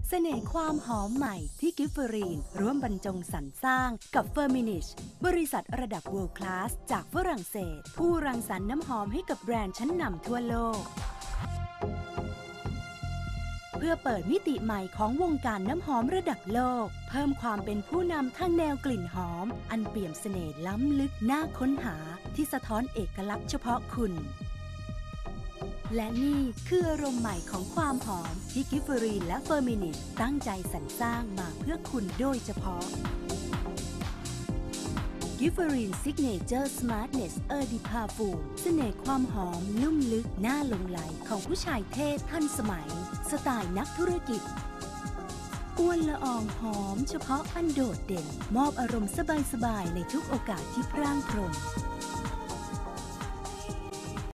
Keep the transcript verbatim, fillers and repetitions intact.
เสน่ห์ความหอมใหม่ที่กิฟเฟอรีนร่วมบรรจงสรรสร้างกับเฟอร์มินิชบริษัทระดับ World Class จากฝรั่งเศสผู้รังสรรค์น้ำหอมให้กับแบรนด์ชั้นนำทั่วโลกเพื่อเปิดมิติใหม่ของวงการน้ำหอมระดับโลกเพิ่มความเป็นผู้นำทางแนวกลิ่นหอมอันเปี่ยมเสน่ห์ล้ำลึกน่าค้นหาที่สะท้อนเอกลักษณ์เฉพาะคุณและนี่คืออารมณ์ใหม่ของความหอมที่กิฟเฟอรีนและเฟอร์มินิชตั้งใจสรรสร้างมาเพื่อคุณโดยเฉพาะกิฟเฟอรีนซิกเนเจอร์สมาร์ทเนสเออร์ดิพาฟูมเสน่ห์ความหอมนุ่มลึกน่าหลงไหลของผู้ชายเท่ทันสมัยสไตล์นักธุรกิจอวนละอองหอมเฉพาะอันโดดเด่นมอบอารมณ์สบายๆในทุกโอกาสที่พร่างพรม